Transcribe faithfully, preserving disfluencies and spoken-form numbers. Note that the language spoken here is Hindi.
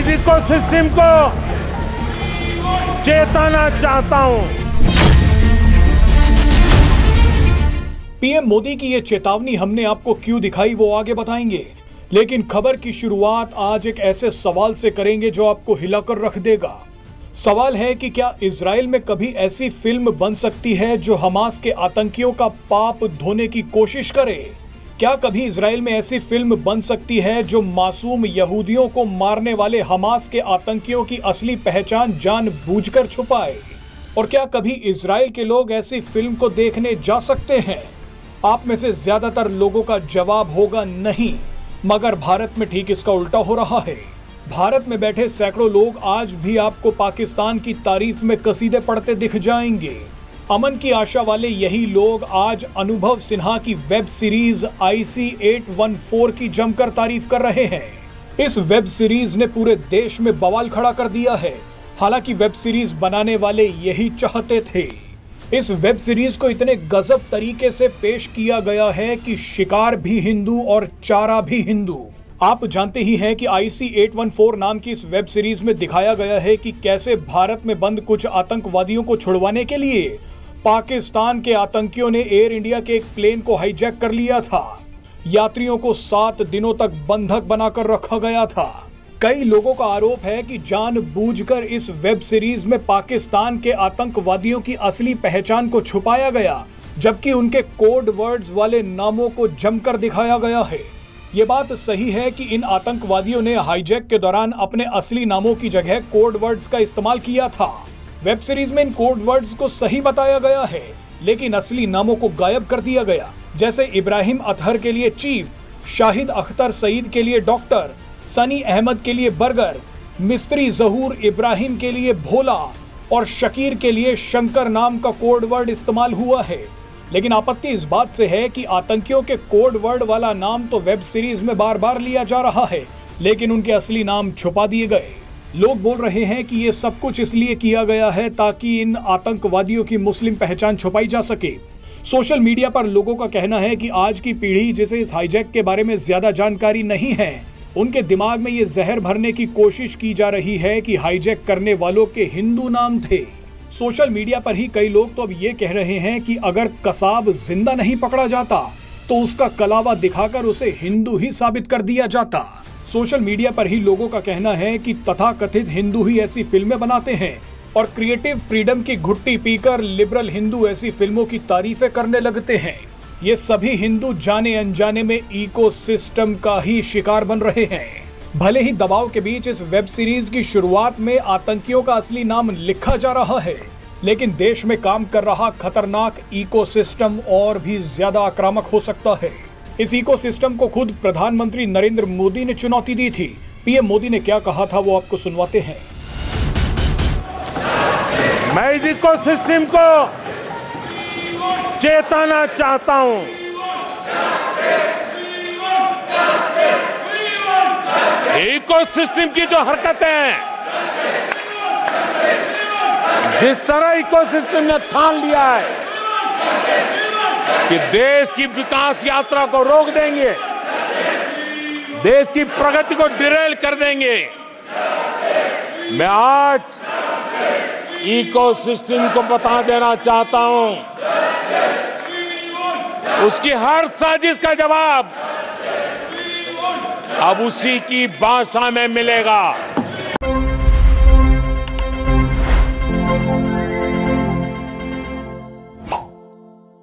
मैं इस इकोसिस्टम को चेताना चाहता हूं। पीएम मोदी की ये चेतावनी हमने आपको क्यों दिखाई वो आगे बताएंगे, लेकिन खबर की शुरुआत आज एक ऐसे सवाल से करेंगे जो आपको हिलाकर रख देगा। सवाल है कि क्या इजराइल में कभी ऐसी फिल्म बन सकती है जो हमास के आतंकियों का पाप धोने की कोशिश करे? क्या कभी इजराइल में ऐसी फिल्म बन सकती है जो मासूम यहूदियों को मारने वाले हमास के आतंकियों की असली पहचान जानबूझकर छुपाए? और क्या कभी इजराइल के लोग ऐसी फिल्म को देखने जा सकते हैं? आप में से ज्यादातर लोगों का जवाब होगा नहीं, मगर भारत में ठीक इसका उल्टा हो रहा है। भारत में बैठे सैकड़ों लोग आज भी आपको पाकिस्तान की तारीफ में कसीदे पढ़ते दिख जाएंगे। अमन की आशा वाले यही लोग आज अनुभव सिन्हा की वेब सीरीज आई सी आठ सौ चौदह की जमकर तारीफ कर रहे हैं। इस वेब सीरीज ने पूरे देश में बवाल खड़ा कर दिया है। हालांकि वेब सीरीज बनाने वाले यही चाहते थे। इस वेब सीरीज को इतने गजब तरीके से पेश किया गया है कि शिकार भी हिंदू और चारा भी हिंदू। आप जानते ही हैं कि आई सी आठ सौ चौदह नाम की इस वेब सीरीज में दिखाया गया है कि कैसे भारत में बंद कुछ आतंकवादियों को छुड़वाने के लिए पाकिस्तान के आतंकियों ने एयर इंडिया के एक प्लेन को हाईजैक कर लिया था। यात्रियों को सात दिनों तक बंधक बनाकर रखा गया था। कई लोगों का आरोप है कि जानबूझकर इस वेब सीरीज में पाकिस्तान के आतंकवादियों की असली पहचान को छुपाया गया, जबकि उनके कोड वर्ड्स वाले नामों को जमकर दिखाया गया है। ये बात सही है कि इन आतंकवादियों ने हाईजैक के दौरान अपने असली नामों की जगह कोड वर्ड्स का इस्तेमाल किया था। वेब सीरीज में इन कोड वर्ड्स को सही बताया गया है, लेकिन असली नामों को गायब कर दिया गया। जैसे इब्राहिम अतहर के लिए चीफ, शाहिद अख्तर सईद के लिए डॉक्टर, सनी अहमद के लिए बर्गर, मिस्त्री जहूर इब्राहिम के लिए भोला और शकीर के लिए शंकर नाम का कोड वर्ड इस्तेमाल हुआ है। लेकिन आपत्ति इस बात से है कि आतंकियों के कोड वर्ड वाला नाम तो वेब सीरीज में बार बार लिया जा रहा है, लेकिन उनके असली नाम छुपा दिए गए। लोग बोल रहे हैं कि ये सब कुछ इसलिए किया गया है ताकि इन आतंकवादियों की मुस्लिम पहचान छुपाई जा सके। सोशल मीडिया पर लोगों का कहना है कि आज की पीढ़ी जिसे इस हाईजैक के बारे में ज्यादा जानकारी नहीं है, उनके दिमाग में ये जहर भरने की कोशिश की जा रही है कि हाईजैक करने वालों के हिंदू नाम थे। सोशल मीडिया पर ही कई लोग तो अब ये कह रहे हैं कि अगर कसाब जिंदा नहीं पकड़ा जाता तो उसका कलावा दिखाकर उसे हिंदू ही साबित कर दिया जाता। सोशल मीडिया पर ही लोगों का कहना है कि तथाकथित हिंदू ही ऐसी फिल्में बनाते हैं और क्रिएटिव फ्रीडम की घुट्टी पीकर लिबरल हिंदू ऐसी फिल्मों की तारीफें करने लगते हैं। ये सभी हिंदू जाने अनजाने में इकोसिस्टम का ही शिकार बन रहे हैं। भले ही दबाव के बीच इस वेब सीरीज की शुरुआत में आतंकियों का असली नाम लिखा जा रहा है, लेकिन देश में काम कर रहा खतरनाक इकोसिस्टम और भी ज्यादा आक्रामक हो सकता है। इस इकोसिस्टम को खुद प्रधानमंत्री नरेंद्र मोदी ने चुनौती दी थी। पीएम मोदी ने क्या कहा था वो आपको सुनवाते हैं। मैं इस इकोसिस्टम को चेताना चाहता हूं। इकोसिस्टम की जो हरकतें हैं, जिस तरह इकोसिस्टम ने ठान लिया है कि देश की विकास यात्रा को रोक देंगे, देश की प्रगति को डिरेल कर देंगे, मैं आज इकोसिस्टम को बता देना चाहता हूं, उसकी हर साजिश का जवाब अब उसी की भाषा में मिलेगा।